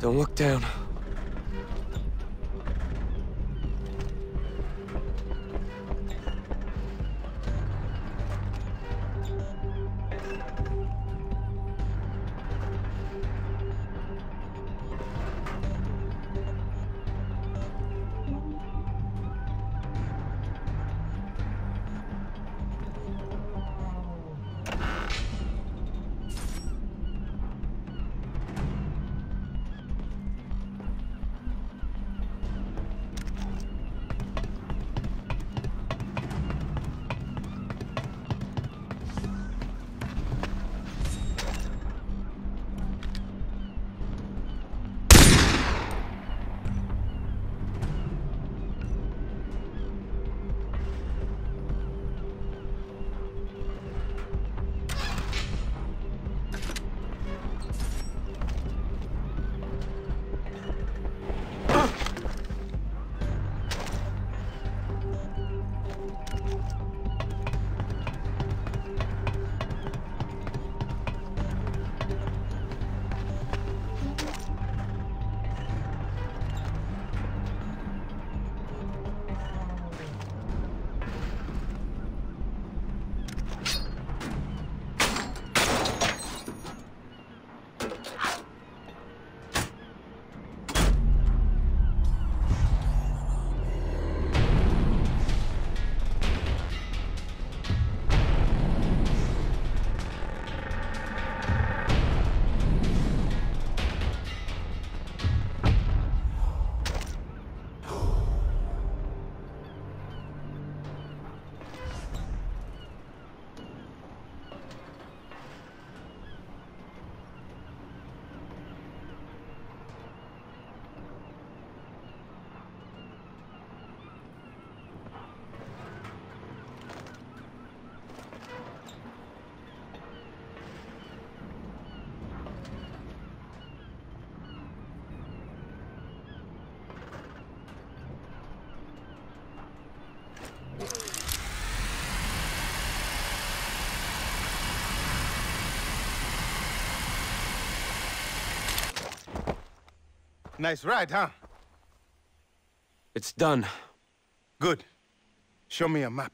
Don't look down. Nice ride, huh? It's done. Good. Show me a map.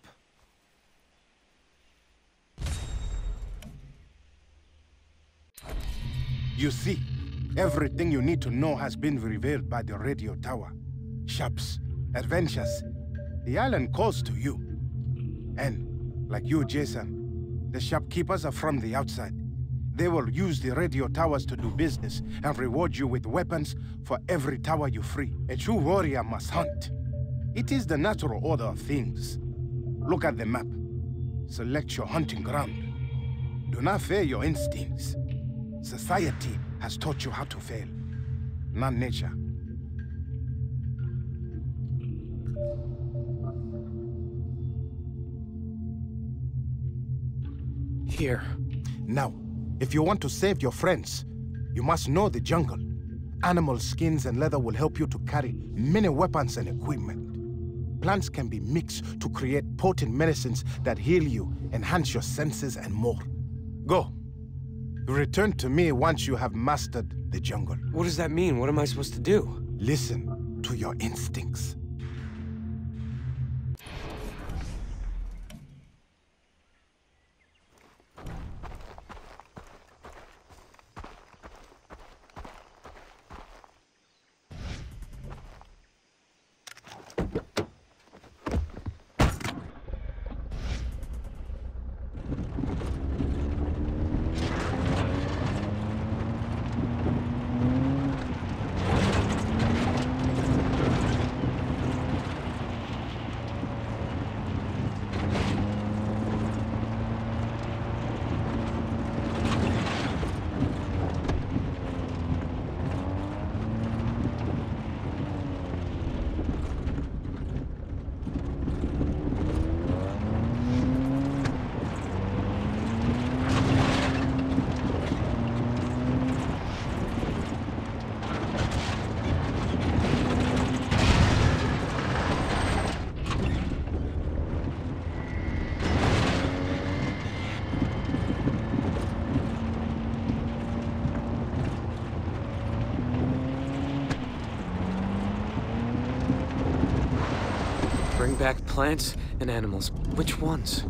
You see, everything you need to know has been revealed by the radio tower. Shops, adventures. The island calls to you. And, like you, Jason, the shopkeepers are from the outside. They will use the radio towers to do business and reward you with weapons for every tower you free. A true warrior must hunt. It is the natural order of things. Look at the map. Select your hunting ground. Do not fear your instincts. Society has taught you how to fail, not nature. Here. Now, if you want to save your friends, you must know the jungle. Animal skins and leather will help you to carry many weapons and equipment. Plants can be mixed to create potent medicines that heal you, enhance your senses, and more. Go. Return to me once you have mastered the jungle. What does that mean? What am I supposed to do? Listen to your instincts. Bring back plants and animals. Which ones?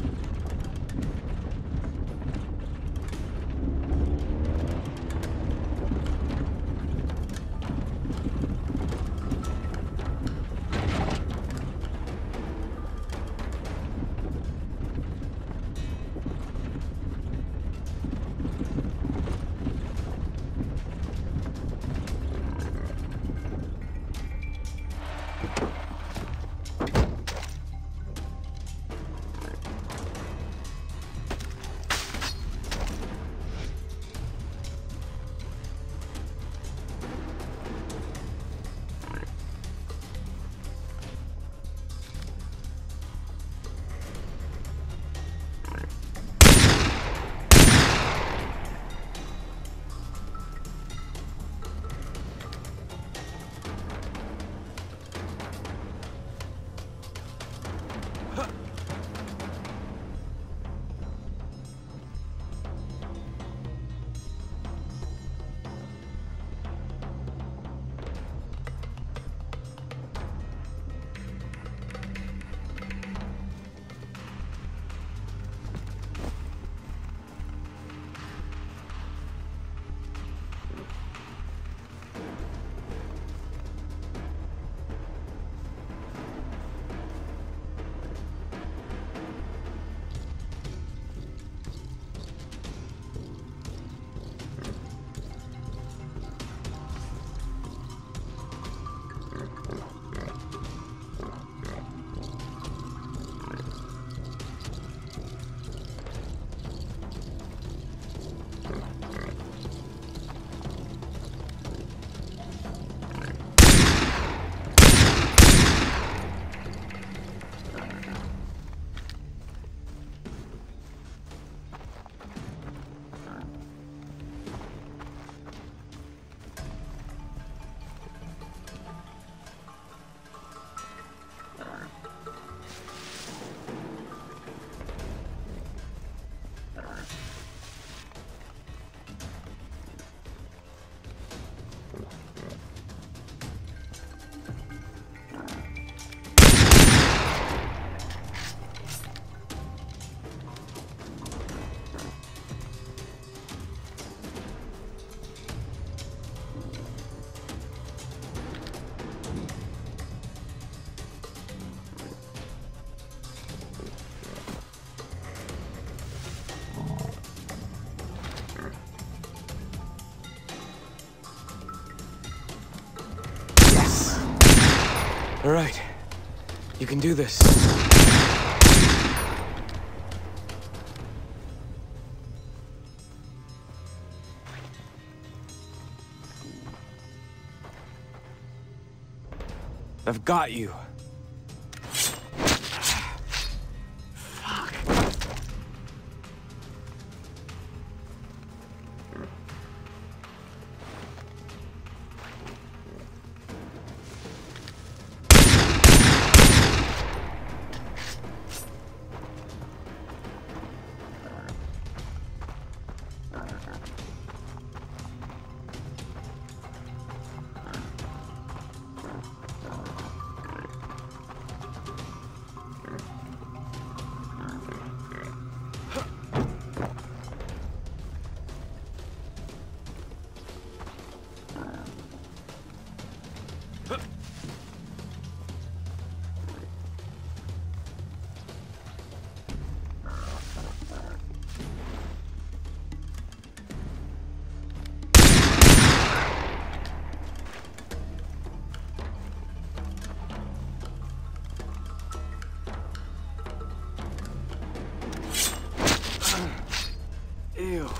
All right. You can do this. I've got you. Ew.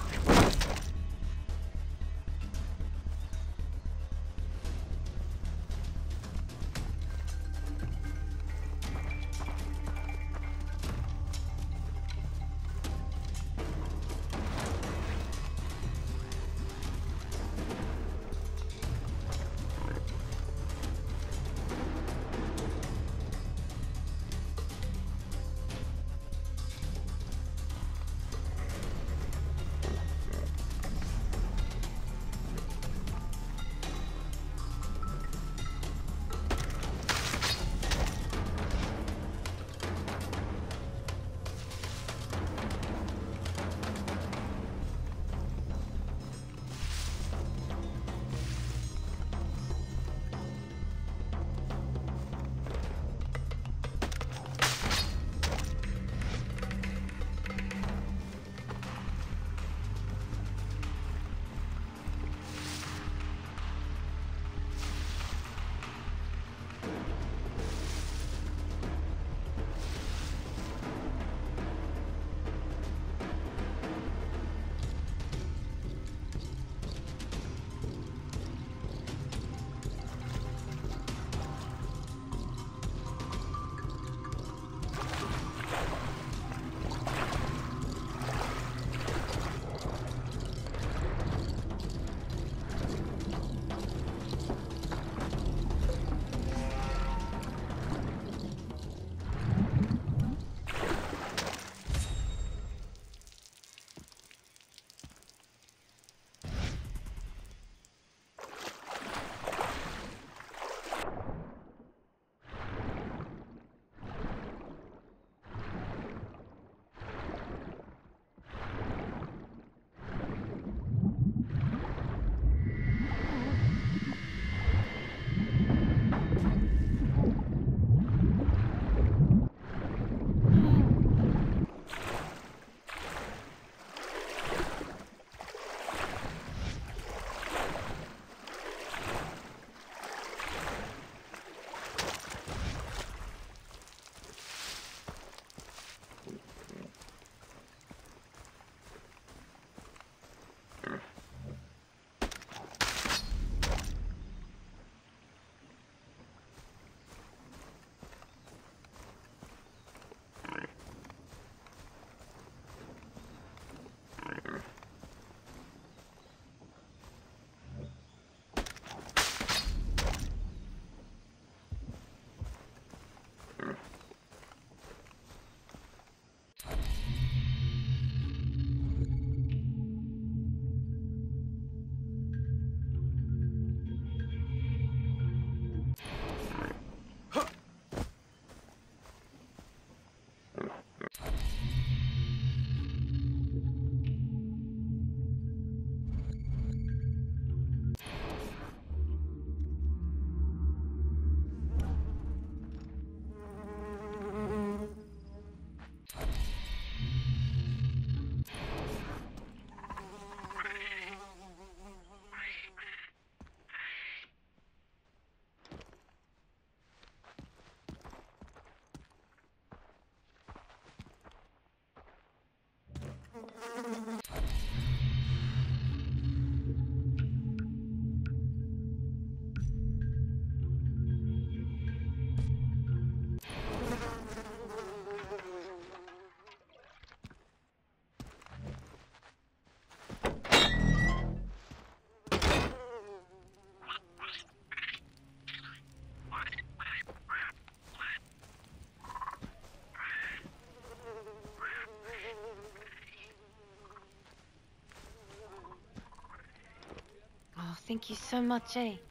Oh, thank you so much, eh?